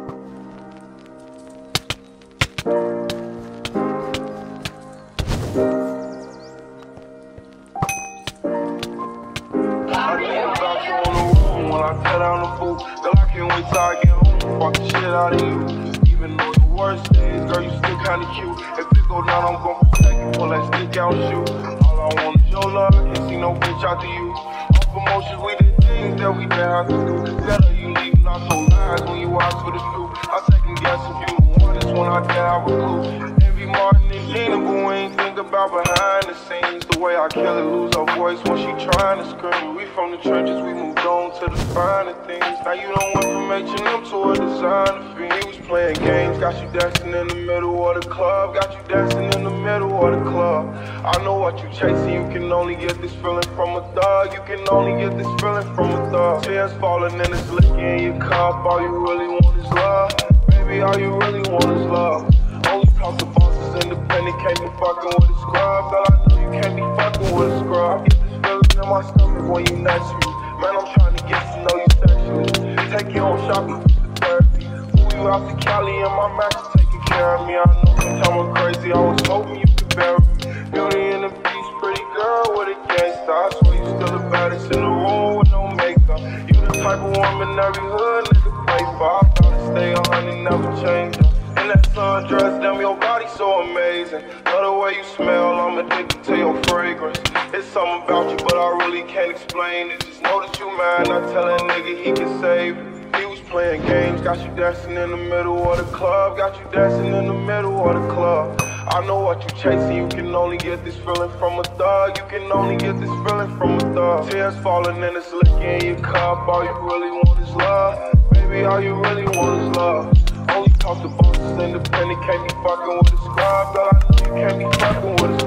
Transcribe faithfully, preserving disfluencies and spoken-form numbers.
Cut down the booth, girl, I can't wait till I get home. Fuck the shit out of you. Even though the worst days, girl, you still kinda cute. If it go down, I'm gon' protect you. Pull that stick out and shoot. All I want is your love, I can't see no bitch after you. Off emotions, we did things that we didn't have to do. Better you leave, not so lies when you ask for the truth. I second guess if you the one, it's when I did have a clue. Envy Martin and Gina, but we ain't think about behind the scenes. The way I kill it, lose her voice when she trying to scream. We from the trenches, we moved on to the finer things. Now you don't went from H and M to a designer fiend. He was playing games, got you dancing in the middle of the club. Got you dancing in the middle of the club. I know what you chasing, you can only get this feeling from a thug. You can only get this feeling from a thug. Tears falling and it's licking in your cup. All you really want is love. Baby, all you really want is love. Only talk to bosses, independent, can't be fucking with a scrub. Girl, I know you can't be fucking with a scrub. I get this feeling in my stomach when you next to me. Man, I'm trying to get to know you sexually. Take you home shopping for therapy. Move you out to Cali and my match is taking care of me. I know sometimes I'm crazy, I was hoping you could bear me. Beauty and the Beast, pretty girl with a gangsta. I swear you still the baddest in the room with no makeup. You the type of woman every hood nigga play for. I gotta stay a hundred, never change up. In that sundress, damn, your body so amazing. Love the way you smell, I'm addicted to your fragrance. It's something about you, but I really can't explain it. Just know that you mine, I tell a nigga he can save it. He was playing games, got you dancing in the middle of the club. Got you dancing in the middle of the club. I know what you chasing, you can only get this feeling from a thug. You can only get this feeling from a thug. Tears falling and it's licking in your cup. All you really want is love. Baby, all you really want is love. Only talk to bosses, independent, can't be fucking with a scrub. Girl, I know you can't be fucking with a